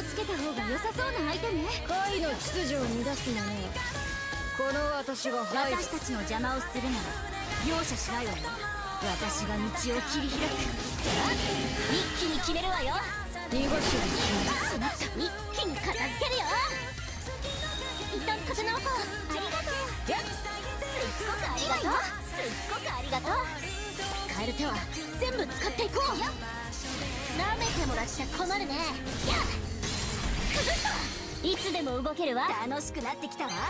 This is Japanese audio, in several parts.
つけた方が良さそうな相手ね。 会の秩序を乱す者はこの私が排除。 私たちの邪魔をするなら容赦しないわよ。私が道を切り開く。一気に決めるわよ。 濁しをししまった。一気に片付けるよ。一旦立て直そう。ありがとう。すっごくありがとう。すっごくありがとう。使える手は全部使っていこう。舐めてもらっちゃ困るね。やっくぐった。いつでも動けるわ。楽しくなってきたわ。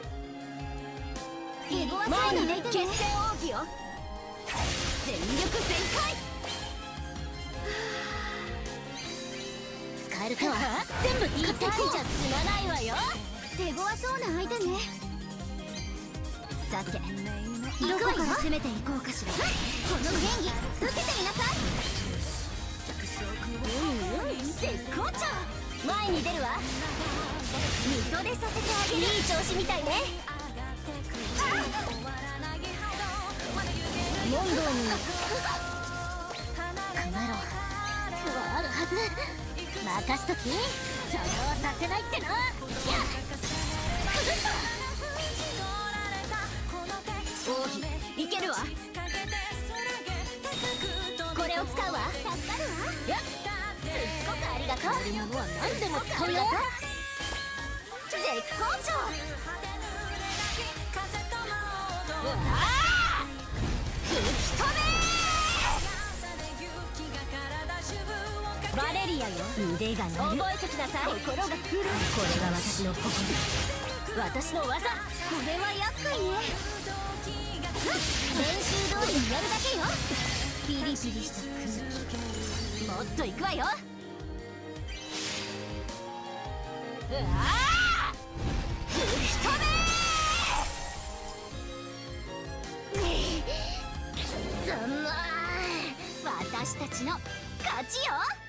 エゴは前に決戦奥義よ。全力全開。使える手は全部使っていこう。じゃ済まないわよ。手強そうな相手ね。さてどこから攻めていこうかしら。この演技受けてみなさい。絶好調。前に出るわ。見とれさせてあげる。いい調子みたいね。 問答に構えろ。手はあるはず。任しとき。邪魔はさせないってな。やっくぐった。奥義いけるわ。これを使うわ。助かるわ。やっすっごくありがとう。そういうものは何でも使うよ。絶好調。うわあ吹き飛べ。バレリアよ。腕が鳴る。覚えときなさい。心が震う。これが私の誇り。私の技。これは厄介ね。練習通りにやるだけよ。ピリピリした空気。もっといくわよ。うわあ吹き飛べ。私たちの勝ちよ。